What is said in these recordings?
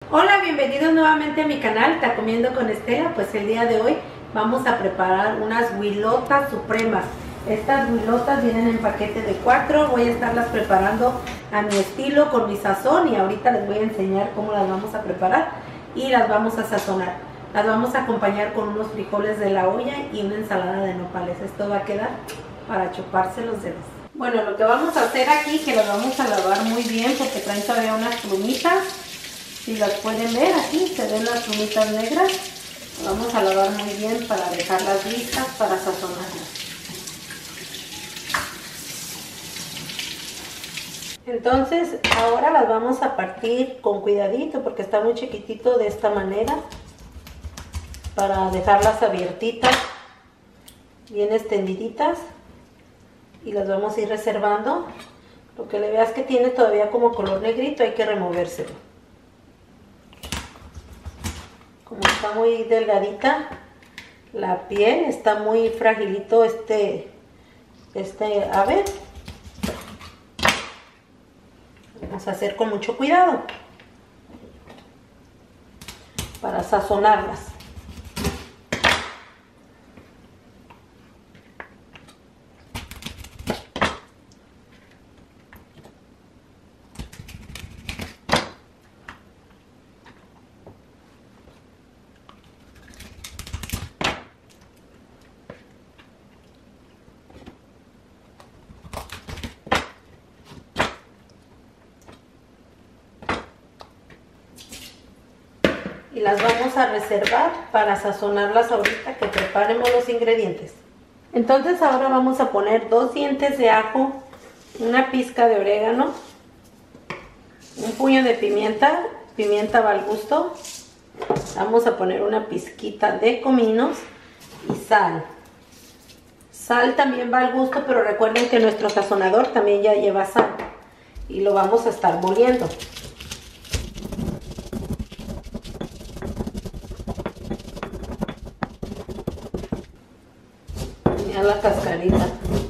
Hola, bienvenidos nuevamente a mi canal, Está Comiendo con Estela. Pues el día de hoy vamos a preparar unas huilotas supremas. Estas huilotas vienen en paquete de 4, voy a estarlas preparando a mi estilo, con mi sazón, y ahorita les voy a enseñar cómo las vamos a preparar y las vamos a sazonar. Las vamos a acompañar con unos frijoles de la olla y una ensalada de nopales. Esto va a quedar para chuparse los dedos. Bueno, lo que vamos a hacer aquí, que las vamos a lavar muy bien porque traen todavía unas plumitas. Si las pueden ver, aquí se ven las plumitas negras. Vamos a lavar muy bien para dejarlas listas para sazonarlas. Entonces ahora las vamos a partir con cuidadito porque está muy chiquitito, de esta manera, para dejarlas abiertitas, bien extendiditas, y las vamos a ir reservando. Lo que le veas que tiene todavía como color negrito, hay que removérselo. Como está muy delgadita la piel, está muy fragilito este ave. Vamos a hacer con mucho cuidado para sazonarlas. Y las vamos a reservar para sazonarlas ahorita que preparemos los ingredientes. Entonces ahora vamos a poner 2 dientes de ajo, una pizca de orégano, un puño de pimienta, pimienta va al gusto. Vamos a poner una pizquita de cominos y sal. Sal también va al gusto, pero recuerden que nuestro sazonador también ya lleva sal y lo vamos a estar moliendo. La cascarita.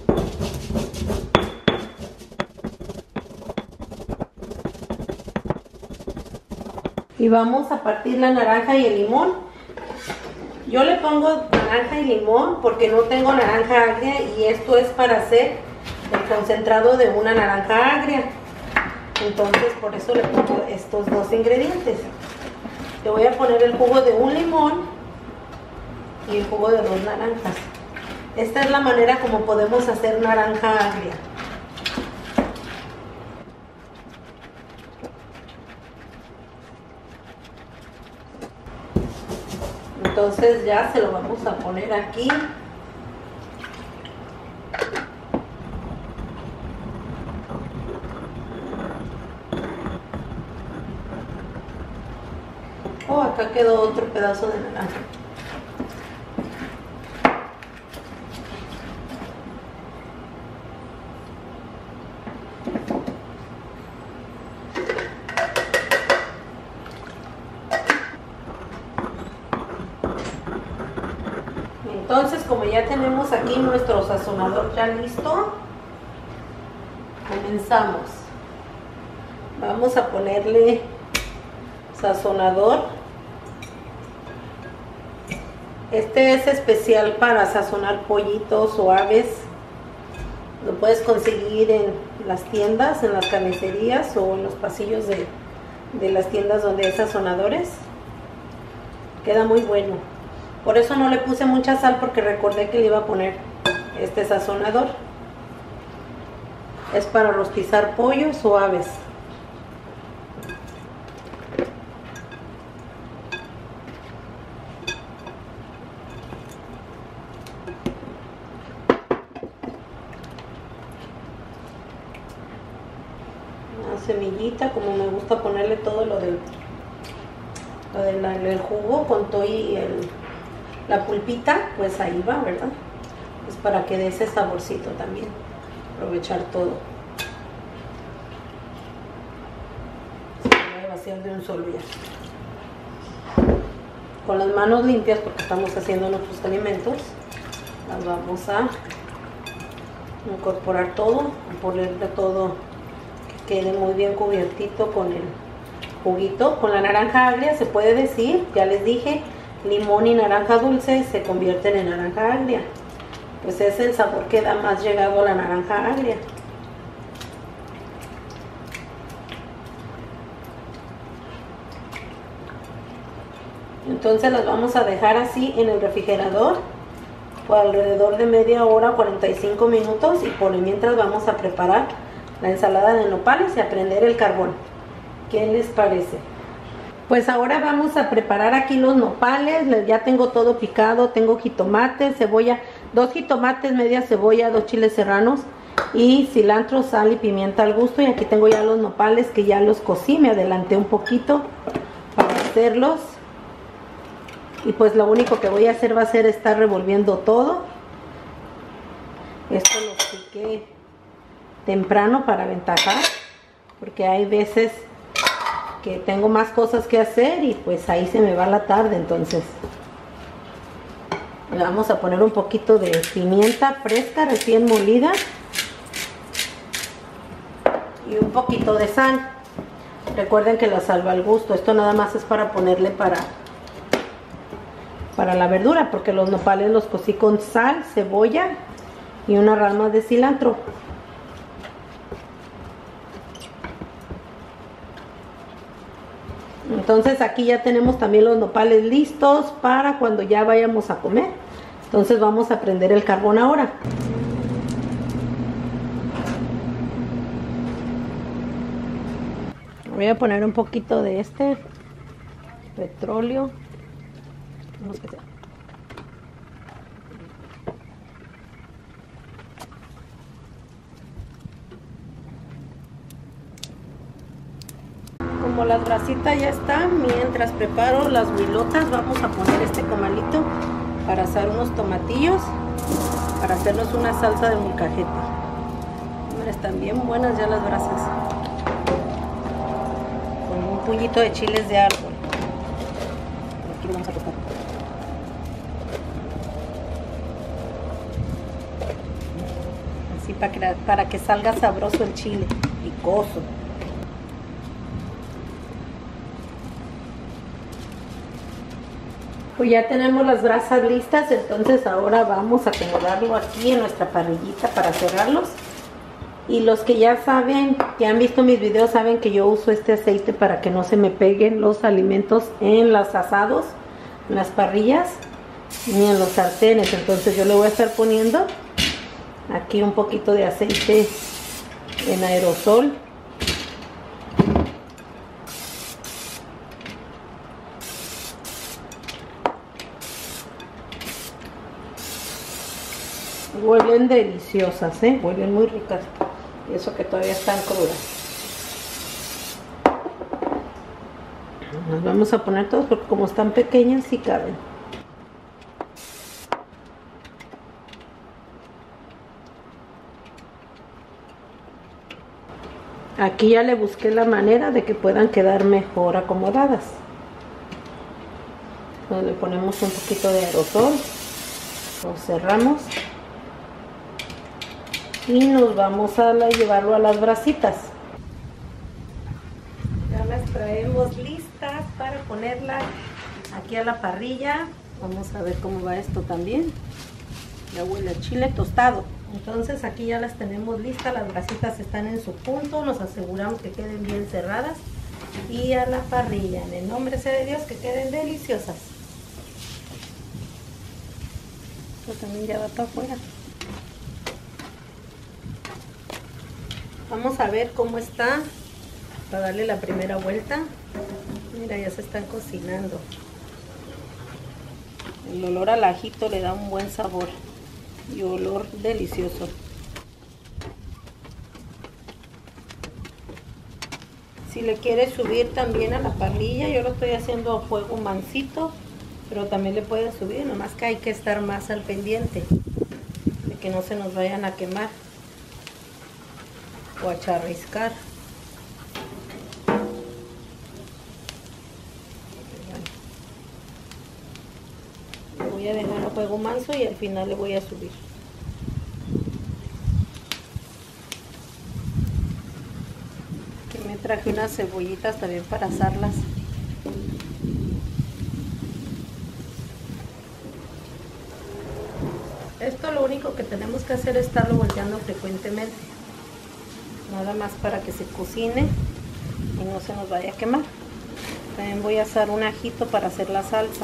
Y vamos a partir la naranja y el limón. Yo le pongo naranja y limón porque no tengo naranja agria, y esto es para hacer el concentrado de una naranja agria. Entonces por eso le pongo estos 2 ingredientes. Le voy a poner el jugo de un limón y el jugo de 2 naranjas. Esta es la manera como podemos hacer naranja agria. Entonces ya se lo vamos a poner aquí. Oh, acá quedó otro pedazo de naranja. Entonces, como ya tenemos aquí nuestro sazonador ya listo, comenzamos. Vamos a ponerle sazonador. Este es especial para sazonar pollitos o aves. Lo puedes conseguir en las tiendas, en las carnicerías o en los pasillos de las tiendas donde hay sazonadores. Queda muy bueno. Por eso no le puse mucha sal, porque recordé que le iba a poner este sazonador. Es para rostizar pollos o aves. Una semillita, como me gusta ponerle todo lo del jugo con todo y la pulpita, pues ahí va, ¿verdad? Es para que dé ese saborcito también. Aprovechar todo. Se voy a vaciar de un solo ya. Con las manos limpias, porque estamos haciendo nuestros alimentos, las vamos a incorporar todo, a ponerle todo que quede muy bien cubiertito con juguito. Con la naranja agria se puede decir, ya les dije, limón y naranja dulce se convierten en naranja agria. Pues es el sabor que da más llegado a la naranja agria. Entonces las vamos a dejar así en el refrigerador por alrededor de media hora, 45 minutos, y por mientras vamos a preparar la ensalada de nopales y a prender el carbón. ¿Qué les parece? Pues ahora vamos a preparar aquí los nopales. Ya tengo todo picado, tengo jitomate, cebolla, 2 jitomates, media cebolla, 2 chiles serranos y cilantro, sal y pimienta al gusto. Y aquí tengo ya los nopales que ya los cocí, me adelanté un poquito para hacerlos. Y pues lo único que voy a hacer va a ser estar revolviendo todo. Esto lo piqué temprano para aventajar, porque hay veces que tengo más cosas que hacer y pues ahí se me va la tarde. Entonces le vamos a poner un poquito de pimienta fresca recién molida y un poquito de sal. Recuerden que la sal va al gusto. Esto nada más es para ponerle para la verdura, porque los nopales los cocí con sal, cebolla y unas ramas de cilantro. Entonces aquí ya tenemos también los nopales listos para cuando ya vayamos a comer. Entonces vamos a prender el carbón ahora. Voy a poner un poquito de este petróleo. Como las brasitas ya están, mientras preparo las huilotas vamos a poner este comalito para asar unos tomatillos, para hacernos una salsa de molcajete. Están bien buenas ya las brasas, con un puñito de chiles de árbol. Aquí lo vamos a tocar. Así para que salga sabroso el chile, picoso. Pues ya tenemos las brasas listas, entonces ahora vamos a acomodarlo aquí en nuestra parrillita para cerrarlos. Y los que ya saben, que han visto mis videos, saben que yo uso este aceite para que no se me peguen los alimentos en los asados, en las parrillas, ni en los sartenes. Entonces yo le voy a estar poniendo aquí un poquito de aceite en aerosol. Huelen deliciosas, huelen muy ricas. Y eso que todavía están crudas. Las vamos a poner todas porque como están pequeñas sí caben. Aquí ya le busqué la manera de que puedan quedar mejor acomodadas. Entonces le ponemos un poquito de aerosol, lo cerramos y nos vamos a llevarlo a las brasitas. Ya las traemos listas para ponerlas aquí a la parrilla. Vamos a ver cómo va esto también. Ya huele a chile tostado. Entonces aquí ya las tenemos listas, las brasitas están en su punto, nos aseguramos que queden bien cerradas y a la parrilla, en el nombre sea de Dios, que queden deliciosas. Esto también ya va para afuera. Vamos a ver cómo está, para darle la primera vuelta. Mira, ya se están cocinando. El olor al ajito le da un buen sabor y olor delicioso. Si le quieres subir también a la parrilla, yo lo estoy haciendo a fuego mansito, pero también le puedes subir, nomás que hay que estar más al pendiente de que no se nos vayan a quemar o a charriscar. Voy a dejar a fuego manso y al final le voy a subir. traje unas cebollitas también para asarlas. Esto lo único que tenemos que hacer es estarlo volteando frecuentemente. Nada más para que se cocine y no se nos vaya a quemar. También voy a asar un ajito para hacer la salsa.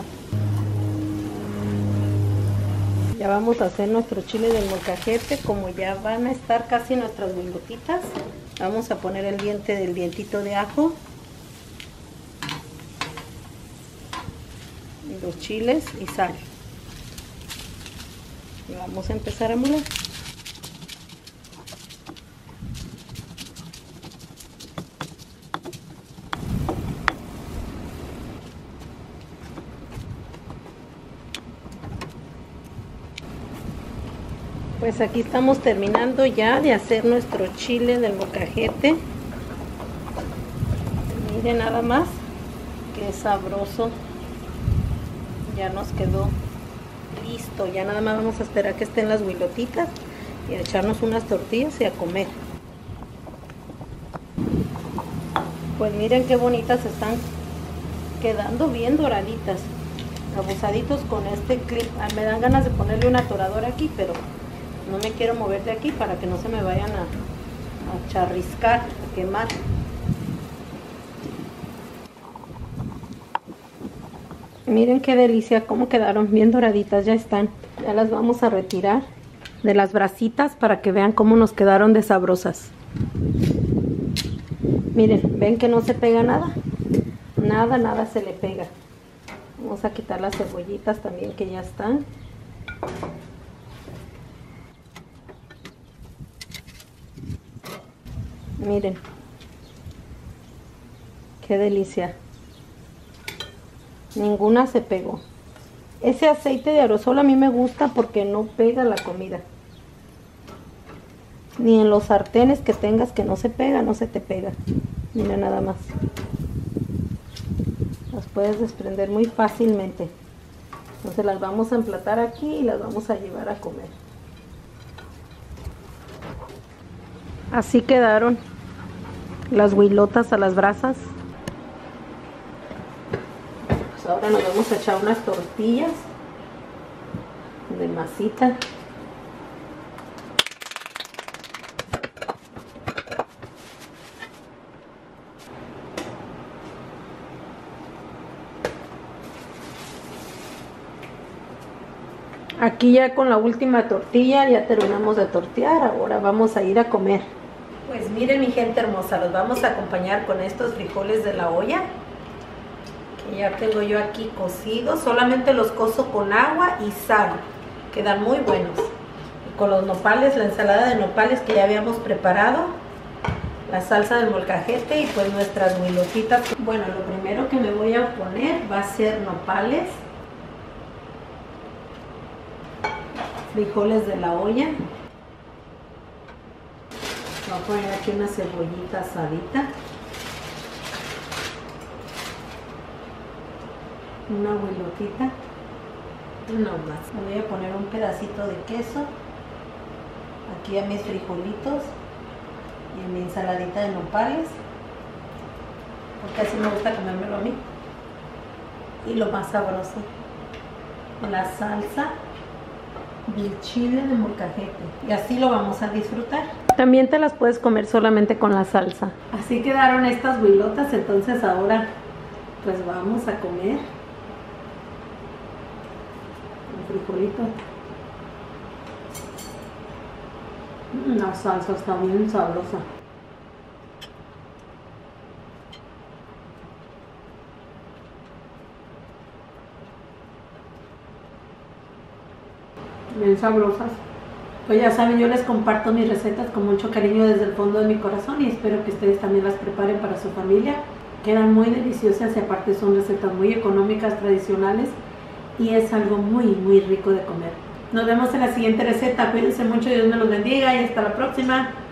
Ya vamos a hacer nuestro chile del molcajete. Como ya van a estar casi nuestras huilotitas, vamos a poner el dientito de ajo, los chiles y sal. Y vamos a empezar a moler. Pues aquí estamos terminando ya de hacer nuestro chile del molcajete. Miren nada más qué sabroso. Ya nos quedó listo. Ya nada más vamos a esperar que estén las huilotitas y a echarnos unas tortillas y a comer. Pues miren qué bonitas están quedando, bien doraditas, abusaditos con este clip. Me dan ganas de ponerle un atorador aquí, pero no me quiero mover de aquí para que no se me vayan a charriscar, a quemar. Miren qué delicia, cómo quedaron bien doraditas, ya están. Ya las vamos a retirar de las brasitas para que vean cómo nos quedaron de sabrosas. Miren, ven que no se pega nada. Nada se le pega. Vamos a quitar las cebollitas también que ya están. Miren, qué delicia. Ninguna se pegó. Ese aceite de aerosol a mí me gusta porque no pega la comida. Ni en los sartenes que tengas que no se pega, no se te pega. Mira nada más. Las puedes desprender muy fácilmente. Entonces las vamos a emplatar aquí y las vamos a llevar a comer. Así quedaron las huilotas a las brasas. Pues ahora nos vamos a echar unas tortillas de masita. Aquí ya con la última tortilla ya terminamos de tortear. Ahora vamos a ir a comer. Pues miren mi gente hermosa, los vamos a acompañar con estos frijoles de la olla que ya tengo yo aquí cocidos. Solamente los cozo con agua y sal, quedan muy buenos. Y con los nopales, la ensalada de nopales que ya habíamos preparado, la salsa del molcajete y pues nuestras huilotitas. Bueno, lo primero que me voy a poner va a ser nopales, frijoles de la olla. Voy a poner aquí una cebollita asadita, una huilotita, no más. Le voy a poner un pedacito de queso aquí a mis frijolitos y a mi ensaladita de nopales, porque así me gusta comérmelo a mí. Y lo más sabroso, la salsa del chile de molcajete, y así lo vamos a disfrutar. También te las puedes comer solamente con la salsa. Así quedaron estas huilotas. Entonces ahora pues vamos a comer el frijolito. La salsa está bien sabrosa. Bien sabrosas. Pues ya saben, yo les comparto mis recetas con mucho cariño desde el fondo de mi corazón y espero que ustedes también las preparen para su familia. Quedan muy deliciosas y aparte son recetas muy económicas, tradicionales, y es algo muy rico de comer. Nos vemos en la siguiente receta. Cuídense mucho, Dios me los bendiga y hasta la próxima.